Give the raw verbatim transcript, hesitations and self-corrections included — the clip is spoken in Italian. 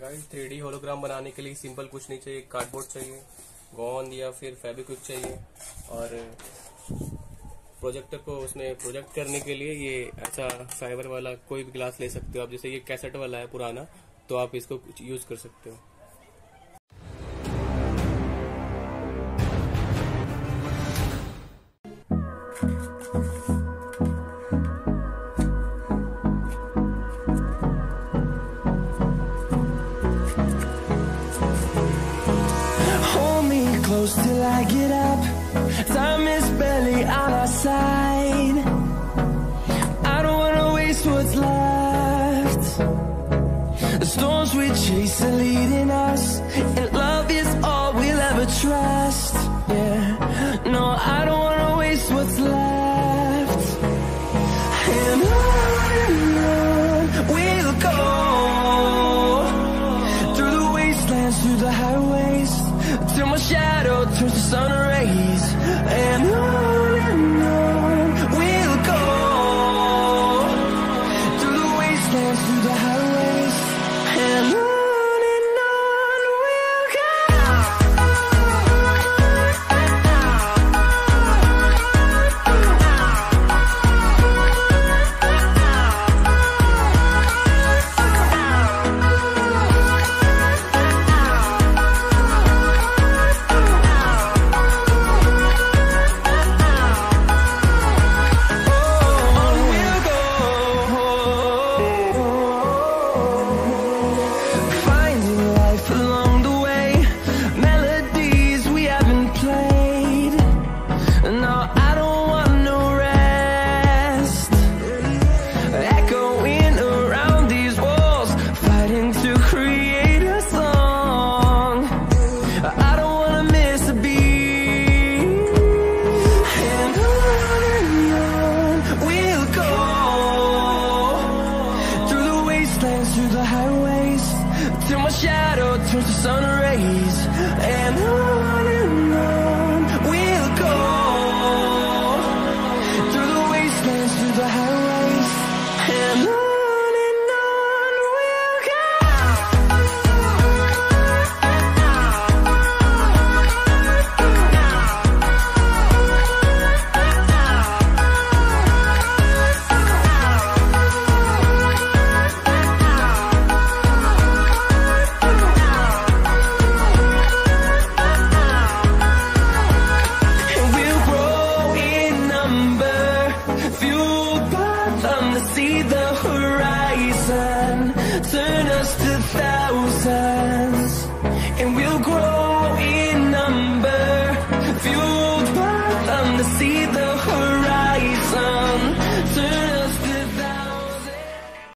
Guys three D hologram बनाने के लिए सिंपल कुछ नहीं चाहिए, कार्डबोर्ड चाहिए, गोंद या फिर फेविक्विक चाहिए और प्रोजेक्टर को उसमें प्रोजेक्ट करने के लिए ये ऐसा फाइबर वाला कोई भी ग्लास ले सकते हो आप। जैसे ये कैसेट वाला है पुराना, तो आप इसको यूज कर सकते हो। Close till I get up, time is barely on our side. I don't wanna waste what's left. The storms we chase are leading us, and love is all we'll ever trust. Yeah, no, I don't wanna waste what's left. And on we'll go, through the wastelands, through the highways, till my shadow turns to sun rays. And on and on we'll go, through the wastelands, through the highways, and on and on we'll go. Through the highways, till my shadow turns to sun rays.